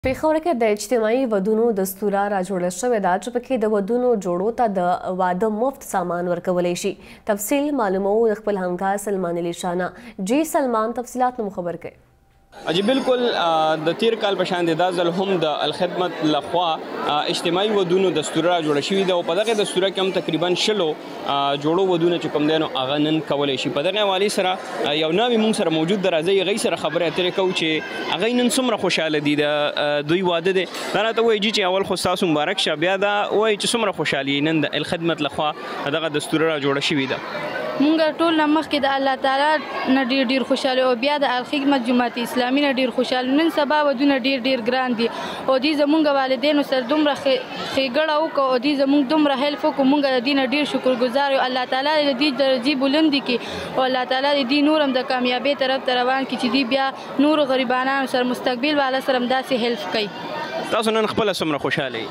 پېښور کې د اجتماعي ودونو دستوره راجوړه شوې ده چې پکې د ودونو جوړو ته د واده مفت سامان ورکولی شي. تفصیل معلومو د خپل همکار سلمان علي شانه. جی سلمان، تفصیلات مو خبر کړئ. اجي بالکل د تیر کال په شان دا ځل هم د الخدمت لخوا اجتماعي ودونو دستوره راجوړه شوې ده او په دغه دستوره کې هم تقریبا 60 جوړو ودونه چې کوم دی نو هغه نن کولی شي. په دغه حوالې سره یو ناوی موږ سره موجود دی، راځئ هغوی سره خبرې اترې کوو چې هغوی نن څومره خوشحاله دي د دوی واده دی. دا راته ووایي جي چې اول خو ستاسو مبارک شه، بیا دا ووایي چې څومره خوشحالي نن د الخدمت لخوا دغه دستوره راجوړه شوې ده. مونږ ټول نه مخکې د الله تعالی نه ډېر خوشحاله او بیا د الخدمت جماعت اسلامي نه ډېر خوشحاله. نن سبا ودونه ډېر ګران دي او دوی زمونږ والدینو سره دومره ښېګړه وکړه او دوی زمونږ دومره هیلپ وکړو. مونږ د دوی نه ډېر شکرګزار یو. الله تعالی د دوی درجې بلندې کړي او الله تعالی د دوی نور هم د کامیابۍ طرف ته روان کړي چې دوی بیا نورو غریبانانو سره مستقبل والا سره هم داسې هیلپ کوي. تاسو نن خپله څومره خوشحاله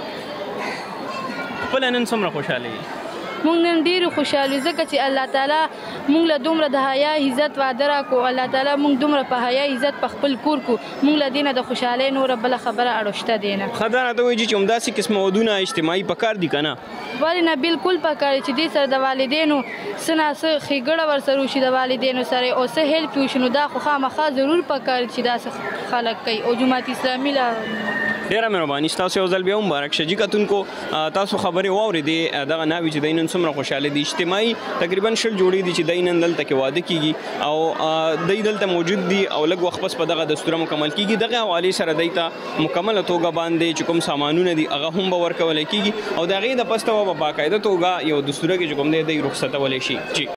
یې؟ خپله نن څومره خوشحاله یې؟ مونږ نن ډېرې خوشحاله یو ځکه چې الله تعالی مونږ له دومره د حیا عزت واده راکړو. الله تعالی مونږ دومره په حیا عزت په خپل کور کو. مونږ له دې نه د خوشحالۍ نوره بله خبره اړه شته دی نه. ښه، دا راته وایي چې همداسې قسمه ودونه اجتماعي پکار دي که نه؟ ولې نه، بالکل پکار دی چې دې سره د والدینو څه نه څه ښېګړه ورسره وشي د والدینو سره او څه هیلپ وشي، نو دا خو خامخا ضرور پکار دی چې داسې خلک کوي او جماعت اسلامي له ډېره مهرباني. ستاسو یو ځل بیا مبارک شه. جي کتونکو تاسو خبرې واورېدې دغه ناوي چې دی نن څومره خوشحاله دي. اجتماعي تقریبا 60 جوړې دي چې دی نن دلته کې واده کېږي او دی دلته موجود دي او لږ وخت پس په دغه دستوره مکمل کېږي. دغه حوالې سره دی ته مکمله توګه باندې چې کوم سامانونه دي هغه هم به ورکولی کېږي او د هغې د پسته به په باقاعده توګه یو دستوره کې چې کوم دی دی رخصتولی شي. جي